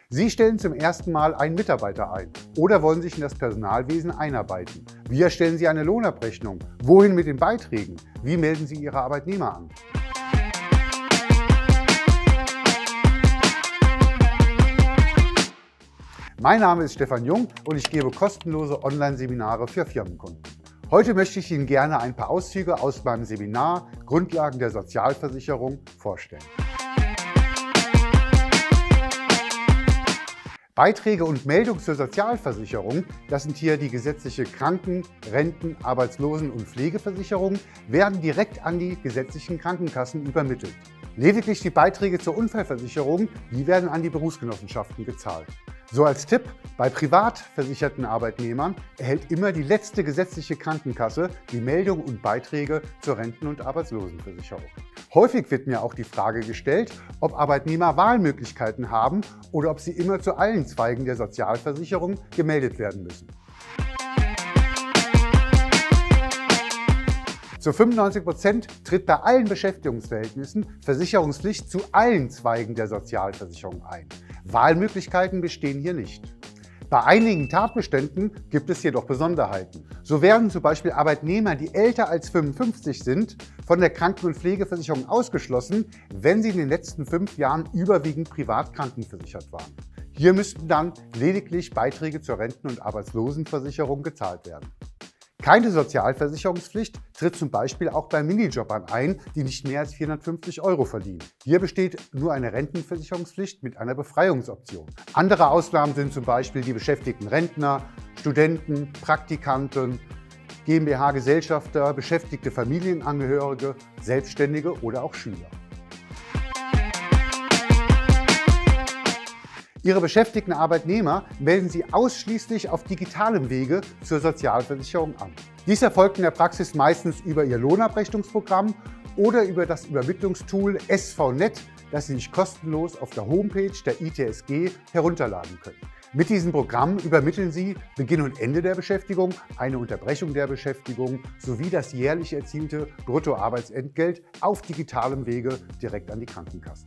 Sie stellen zum ersten Mal einen Mitarbeiter ein oder wollen sich in das Personalwesen einarbeiten. Wie erstellen Sie eine Lohnabrechnung? Wohin mit den Beiträgen? Wie melden Sie Ihre Arbeitnehmer an? Mein Name ist Stefan Jung und ich gebe kostenlose Online-Seminare für Firmenkunden. Heute möchte ich Ihnen gerne ein paar Auszüge aus meinem Seminar Grundlagen der Sozialversicherung vorstellen. Beiträge und Meldung zur Sozialversicherung, das sind hier die gesetzliche Kranken-, Renten-, Arbeitslosen- und Pflegeversicherung, werden direkt an die gesetzlichen Krankenkassen übermittelt. Lediglich die Beiträge zur Unfallversicherung, die werden an die Berufsgenossenschaften gezahlt. So als Tipp, bei privat versicherten Arbeitnehmern erhält immer die letzte gesetzliche Krankenkasse die Meldung und Beiträge zur Renten- und Arbeitslosenversicherung. Häufig wird mir auch die Frage gestellt, ob Arbeitnehmer Wahlmöglichkeiten haben oder ob sie immer zu allen Zweigen der Sozialversicherung gemeldet werden müssen. Zu 95% tritt bei allen Beschäftigungsverhältnissen Versicherungspflicht zu allen Zweigen der Sozialversicherung ein. Wahlmöglichkeiten bestehen hier nicht. Bei einigen Tatbeständen gibt es jedoch Besonderheiten. So werden zum Beispiel Arbeitnehmer, die älter als 55 sind, von der Kranken- und Pflegeversicherung ausgeschlossen, wenn sie in den letzten 5 Jahren überwiegend privat krankenversichert waren. Hier müssten dann lediglich Beiträge zur Renten- und Arbeitslosenversicherung gezahlt werden. Keine Sozialversicherungspflicht tritt zum Beispiel auch bei Minijobbern ein, die nicht mehr als 450 € verdienen. Hier besteht nur eine Rentenversicherungspflicht mit einer Befreiungsoption. Andere Ausnahmen sind zum Beispiel die beschäftigten Rentner, Studenten, Praktikanten, GmbH-Gesellschafter, beschäftigte Familienangehörige, Selbstständige oder auch Schüler. Ihre beschäftigten Arbeitnehmer melden Sie ausschließlich auf digitalem Wege zur Sozialversicherung an. Dies erfolgt in der Praxis meistens über Ihr Lohnabrechnungsprogramm oder über das Übermittlungstool SVNet, das Sie sich kostenlos auf der Homepage der ITSG herunterladen können. Mit diesem Programm übermitteln Sie Beginn und Ende der Beschäftigung, eine Unterbrechung der Beschäftigung sowie das jährlich erzielte Bruttoarbeitsentgelt auf digitalem Wege direkt an die Krankenkasse.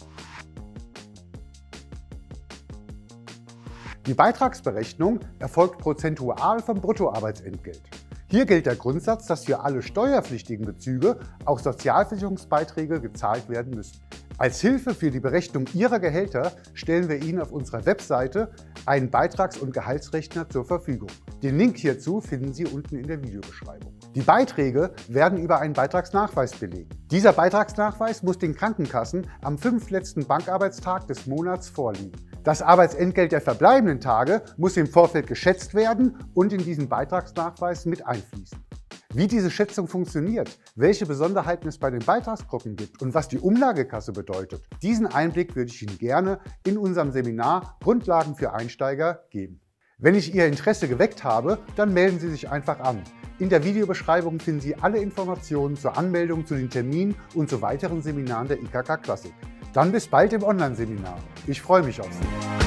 Die Beitragsberechnung erfolgt prozentual vom Bruttoarbeitsentgelt. Hier gilt der Grundsatz, dass für alle steuerpflichtigen Bezüge auch Sozialversicherungsbeiträge gezahlt werden müssen. Als Hilfe für die Berechnung Ihrer Gehälter stellen wir Ihnen auf unserer Webseite einen Beitrags- und Gehaltsrechner zur Verfügung. Den Link hierzu finden Sie unten in der Videobeschreibung. Die Beiträge werden über einen Beitragsnachweis belegt. Dieser Beitragsnachweis muss den Krankenkassen am 5. letzten Bankarbeitstag des Monats vorliegen. Das Arbeitsentgelt der verbleibenden Tage muss im Vorfeld geschätzt werden und in diesen Beitragsnachweis mit einfließen. Wie diese Schätzung funktioniert, welche Besonderheiten es bei den Beitragsgruppen gibt und was die Umlagekasse bedeutet, diesen Einblick würde ich Ihnen gerne in unserem Seminar Grundlagen für Einsteiger geben. Wenn ich Ihr Interesse geweckt habe, dann melden Sie sich einfach an. In der Videobeschreibung finden Sie alle Informationen zur Anmeldung, zu den Terminen und zu weiteren Seminaren der IKK Klassik. Dann bis bald im Online-Seminar. Ich freue mich auf Sie.